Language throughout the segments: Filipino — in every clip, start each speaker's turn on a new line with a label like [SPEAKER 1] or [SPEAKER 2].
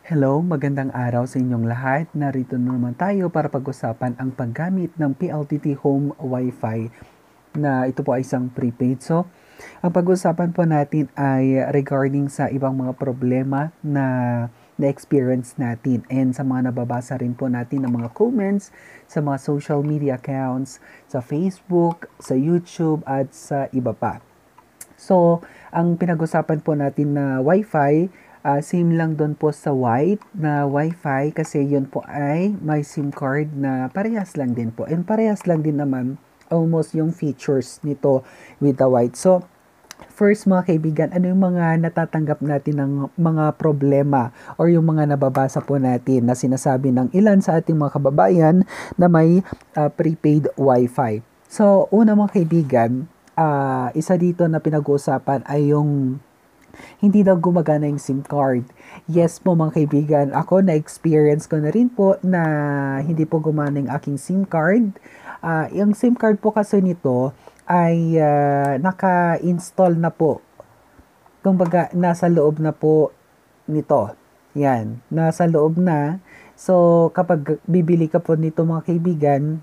[SPEAKER 1] Hello, magandang araw sa inyong lahat. Narito na naman tayo para pag-usapan ang paggamit ng PLDT Home Wi-Fi na ito po ay isang prepaid. So, ang pag-usapan po natin ay regarding sa ibang mga problema na-experience natin and sa mga nababasa rin po natin ng mga comments sa mga social media accounts, sa Facebook, sa YouTube at sa iba pa. So, ang pinag-usapan po natin na Wi-Fi, same lang doon po sa white na Wi-Fi kasi yun po ay may SIM card na parehas lang din po. And parehas lang din naman almost yung features nito with the white. So, first mga kaibigan, ano yung mga natatanggap natin ng mga problema or yung mga nababasa po natin na sinasabi ng ilan sa ating mga kababayan na may prepaid Wi-Fi. So, una mga kaibigan, isa dito na pinag-uusapan ay yung hindi daw gumagana yung SIM card. Yes po mga kaibigan, ako na-experience ko na rin po na hindi po gumana yung aking SIM card. Yung SIM card po kasi nito ay naka-install na po. Kumbaga, nasa loob na po nito. Yan, nasa loob na. So, kapag bibili ka po nito mga kaibigan,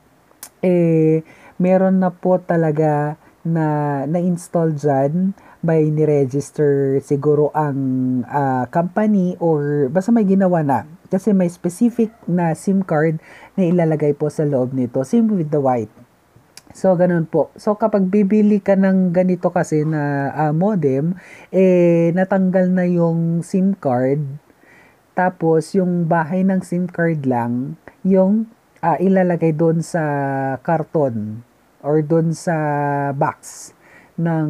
[SPEAKER 1] meron na po talaga na-install dyan by ni-register siguro ang company or basta may ginawa na. Kasi may specific na SIM card na ilalagay po sa loob nito. Same with the white. So, ganun po. So, kapag bibili ka ng ganito kasi na modem, natanggal na yung SIM card. Tapos, yung bahay ng SIM card lang, yung ilalagay doon sa karton or doon sa box ng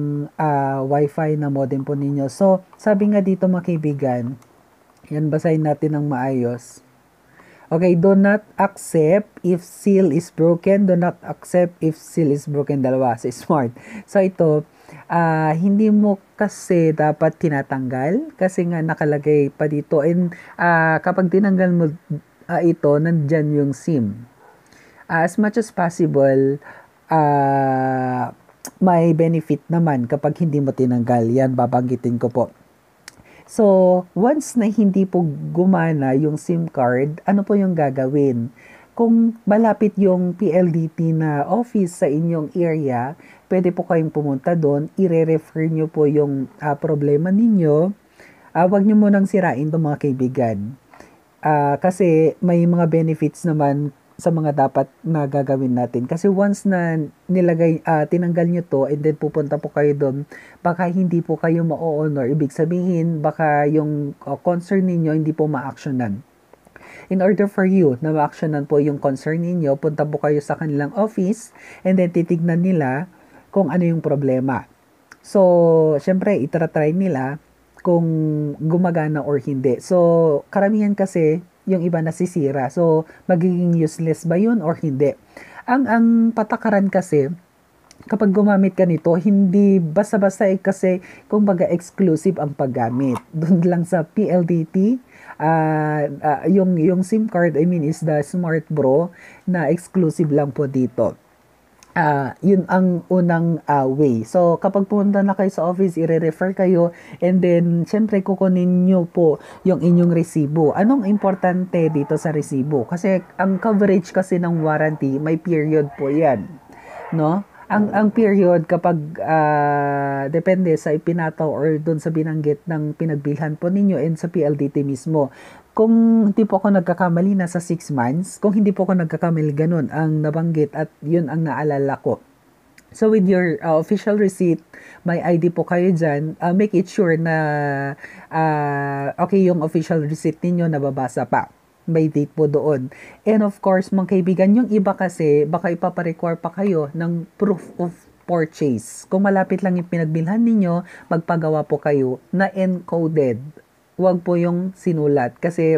[SPEAKER 1] Wi-Fi na modem po ninyo. So, sabi nga dito mga kaibigan, yan basahin natin ng maayos. Okay, do not accept if seal is broken. Do not accept if seal is broken. Dalawa sa smart. So, ito, hindi mo kasi dapat tinatanggal kasi nga nakalagay pa dito. And kapag tinanggal mo ito, nandyan yung SIM. As much as possible, may benefit naman kapag hindi mo tinanggal. Yan, babanggitin ko po. So, once na hindi po gumana yung SIM card, ano po yung gagawin? Kung malapit yung PLDT na office sa inyong area, pwede po kayong pumunta doon, i-refer nyo po yung problema ninyo. Huwag nyo munang sirain ito mga kaibigan. Kasi may mga benefits naman sa mga dapat na gagawin natin. Kasi once na tinanggal nyo to and then pupunta po kayo doon, baka hindi po kayo ma-honor. Ibig sabihin, baka yung concern ninyo hindi po ma-actionan. In order for you na ma-actionan po yung concern ninyo, punta po kayo sa kanilang office and then titignan nila kung ano yung problema. So, syempre, itratry nila kung gumagana or hindi. So, karamihan kasi yung iba nasisira. So, magiging useless ba yun or hindi? Ang patakaran kasi, kapag gumamit ka nito, hindi basta-basta kasi kumbaga exclusive ang paggamit. Doon lang sa PLDT, yung SIM card, I mean, is the Smart Bro na exclusive lang po dito. Yun ang unang way. So, kapag pumunta na kayo sa office, i-refer kayo and then, syempre, kukunin nyo po yung inyong resibo. Anong importante dito sa resibo? Kasi, ang coverage kasi ng warranty, may period po yan. No? Ang period kapag depende sa ipinataw or doon sa binanggit ng pinagbilhan po ninyo and sa PLDT mismo. Kung hindi po ako nagkakamali, nasa 6 months. Kung hindi po ako nagkakamali, ganun ang nabanggit at yun ang naalala ko. So with your official receipt, may ID po kayo dyan, make it sure na okay yung official receipt ninyo nababasa pa. May date po doon. And of course, mga kaibigan, yung iba kasi, baka ipaparequire pa kayo ng proof of purchase. Kung malapit lang yung pinagbilhan ninyo, magpagawa po kayo na encoded. Huwag po yung sinulat kasi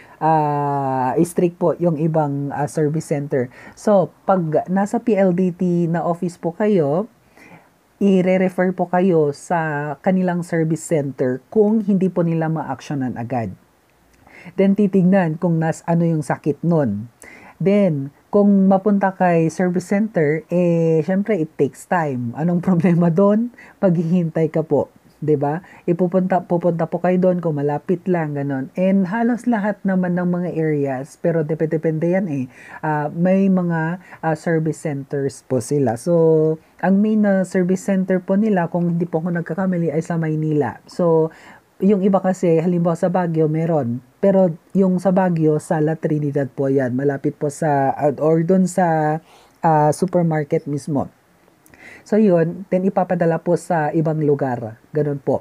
[SPEAKER 1] strict po yung ibang service center. So, pag nasa PLDT na office po kayo, i-refer po kayo sa kanilang service center kung hindi po nila ma-actionan agad. Then, titignan kung ano yung sakit nun. Then, kung mapunta kay service center, syempre, it takes time. Anong problema doon? Paghihintay ka po. 'di ba? Pupunta po kayo doon kung malapit lang ganon. And halos lahat naman ng mga areas, pero depende yan eh. May mga service centers po sila. So, ang main na service center po nila, kung hindi po ako nagkakamali, ay sa Maynila. So, yung iba kasi, halimbawa sa Baguio, meron. Pero yung sa Baguio, sa La Trinidad po yan. Malapit po sa, or doon sa supermarket mismo. So yun, then ipapadala po sa ibang lugar. Ganun po.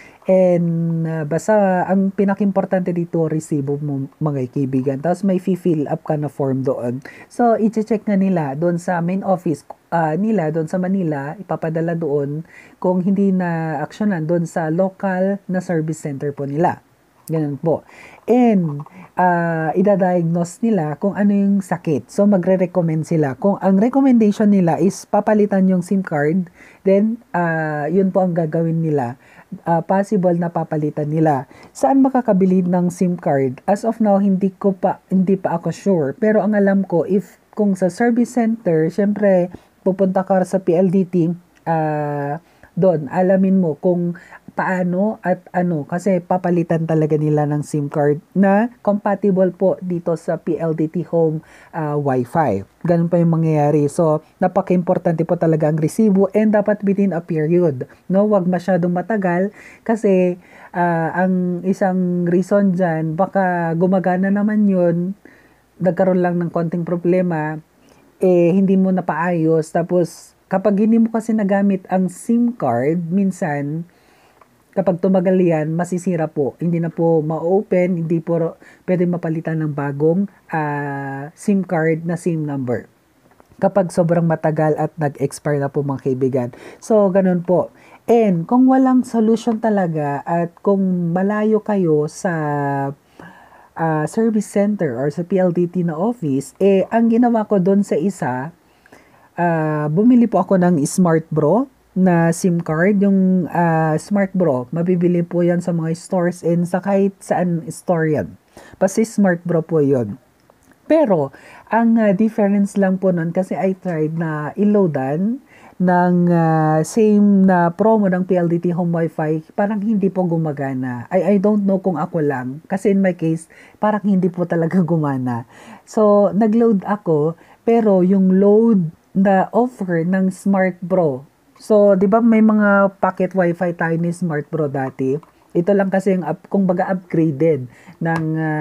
[SPEAKER 1] And basta ang pinakimportante dito, resibo mo mga kaibigan. Tapos may fill up ka na form doon. So i-check na nila doon sa main office nila doon sa Manila, ipapadala doon kung hindi na aksyonan doon sa local na service center po nila. Ganun po. And idadiagnose nila kung ano yung sakit. So magre-recommend sila. Kung ang recommendation nila is papalitan yung SIM card, then yun po ang gagawin nila. Possible na papalitan nila. Saan makakabili ng SIM card? As of now, hindi pa ako sure. Pero ang alam ko, kung sa service center, syempre pupunta ka sa PLDT, doon alamin mo kung paano at ano, kasi papalitan talaga nila ng SIM card na compatible po dito sa PLDT Home Wi-Fi. Ganun pa yung mangyayari. So, napaka-importante po talaga ang resibo and dapat within a period. No, wag masyadong matagal kasi ang isang reason dyan, baka gumagana naman yun, nagkaroon lang ng konting problema, hindi mo napaayos. Tapos, kapag hindi mo kasi nagamit ang SIM card, minsan, kapag tumagal yan, masisira po. Hindi na po ma-open, hindi po pwede mapalitan ng bagong SIM card na SIM number. Kapag sobrang matagal at nag-expire na po mga kaibigan. So, ganun po. And kung walang solution talaga at kung malayo kayo sa service center or sa PLDT na office, ang ginawa ko doon sa isa, bumili po ako ng Smart Bro na SIM card. Yung Smart Bro, mabibili po yan sa mga stores and sa kahit saan store yan. Basta Smart Bro po yun. Pero, ang difference lang po nun, kasi I tried na iloadan ng same na promo ng PLDT Home Wi-Fi, parang hindi po gumagana. I don't know kung ako lang. Kasi in my case, parang hindi po talaga gumana. So, nag-load ako, pero yung load na offer ng Smart Bro. So, di ba may mga pocket Wi-Fi tayo ni Smart Bro dati? Ito lang kasi yung kung baga upgraded ng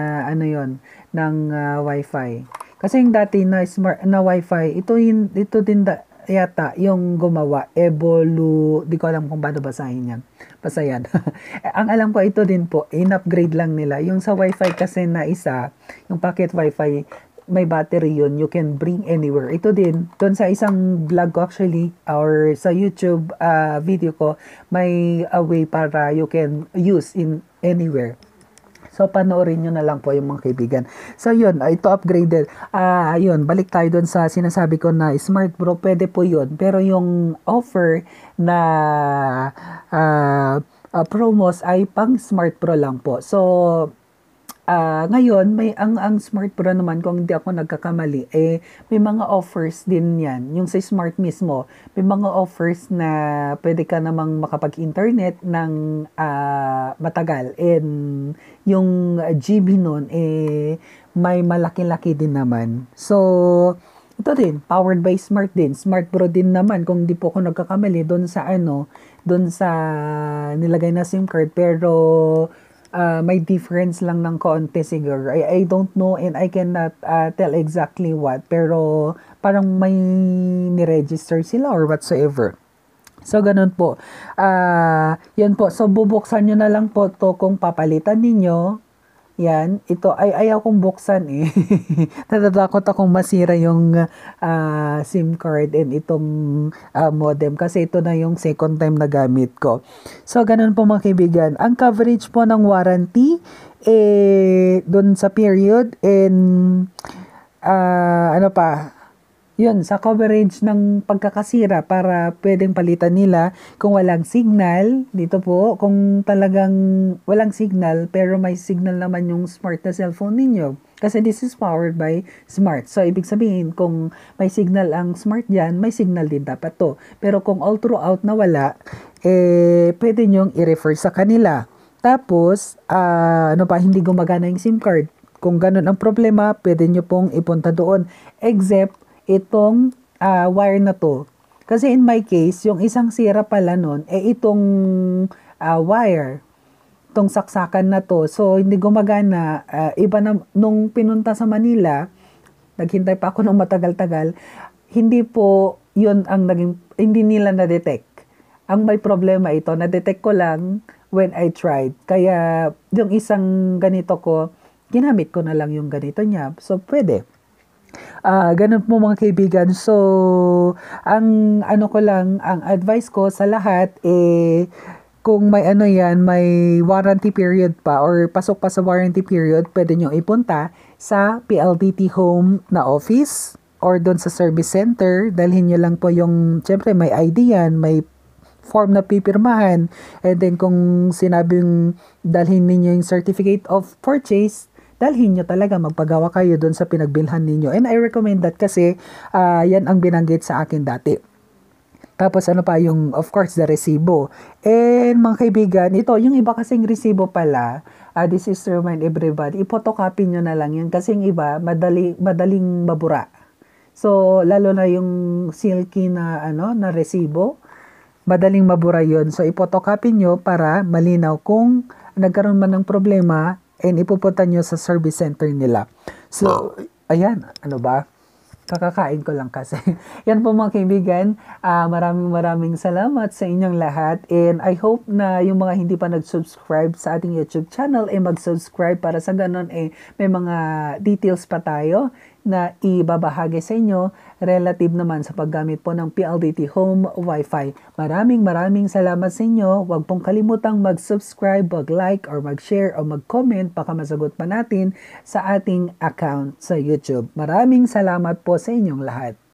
[SPEAKER 1] ng Wi-Fi. Kasi yung dati na smart na Wi-Fi, ito din yata yung gumawa, di ko alam kung paano basahin yan. Basta yan. Ang alam ko, ito din po, in-upgrade lang nila. Yung sa Wi-Fi kasi na isa, yung pocket Wi-Fi, may battery yun, you can bring anywhere. Ito din, doon sa isang vlog ko actually, or sa YouTube video ko, may a way para you can use in anywhere. So, panoorin nyo na lang po yung mga kaibigan. So, yun, ito upgraded. Yun, balik tayo dun sa sinasabi ko na Smart Bro, pwede po yun. Pero yung offer na promos ay pang Smart Pro lang po. So, ngayon, ang Smart Pro naman, kung hindi ako nagkakamali, may mga offers din yan. Yung sa Smart mismo, may mga offers na pwede ka namang makapag-internet ng matagal. And yung GB nun, may malaki-laki din naman. So, ito din, powered by Smart din. Smart Pro din naman, kung hindi po ako nagkakamali, doon sa nilagay na SIM card, pero may difference lang ng konti siguro. I don't know and I cannot tell exactly what. Pero parang may ni-register sila or whatsoever. So, ganun po. Yan po. So, bubuksan nyo na lang po to kung papalitan ninyo. Yan. Ito, ayaw kong buksan eh. Natatakot akong masira yung SIM card and itong modem kasi ito na yung second time na gamit ko. So, ganun po mga kaibigan. Ang coverage po ng warranty, dun sa period and ano pa, yun, sa coverage ng pagkakasira para pwedeng palitan nila kung walang signal. Dito po, kung talagang walang signal pero may signal naman yung smart na cellphone ninyo. Kasi this is powered by smart. So, ibig sabihin, kung may signal ang smart dyan, may signal din dapat to. Pero kung all throughout na wala, pwede nyong i-refer sa kanila. Tapos, hindi gumagana yung SIM card. Kung ganun ang problema, pwede nyo pong ipunta doon. Except, itong wire na to. Kasi in my case, yung isang sira pala nun, itong wire, itong saksakan na to. So, hindi gumagana. Iba na, nung pinunta sa Manila, naghintay pa ako ng matagal-tagal, hindi po yun ang hindi nila na-detect. Ang may problema ito, na-detect ko lang when I tried. Kaya, yung isang ganito ko, ginamit ko na lang yung ganito niya. So, pwede. Ganun po mga kaibigan. So, ang advice ko sa lahat, kung may may warranty period pa or pasok pa sa warranty period, pwede nyo ipunta sa PLDT Home na office or doon sa service center. Dalhin nyo lang po yung, syempre may ID yan, may form na pipirmahan. And then kung sinabing dalhin ninyo yung certificate of purchase, dalhin nyo talaga, magpagawa kayo doon sa pinagbilhan ninyo. And I recommend that kasi yan ang binanggit sa akin dati. Tapos yung, of course, the resibo. And mga kaibigan, ito, yung iba kasing resibo pala, this is to remind everybody, ipotocopy nyo na lang yun kasi yung iba, madaling mabura. So, lalo na yung silky na, na resibo, madaling mabura yun. So, ipotocopy nyo para malinaw kung nagkaroon man ng problema, and ipupunta nyo sa service center nila. So, ayan, kakakain ko lang kasi. Yan po mga kaibigan, maraming salamat sa inyong lahat, and I hope na yung mga hindi pa nag-subscribe sa ating YouTube channel mag-subscribe para sa ganon may mga details pa tayo na ibabahagi sa inyo relative naman sa paggamit po ng PLDT Home Wi-Fi. Maraming salamat sa inyo. Huwag pong kalimutang mag-subscribe, mag-like, or mag-share, o mag-comment baka masagot pa natin sa ating account sa YouTube. Maraming salamat po sa inyong lahat.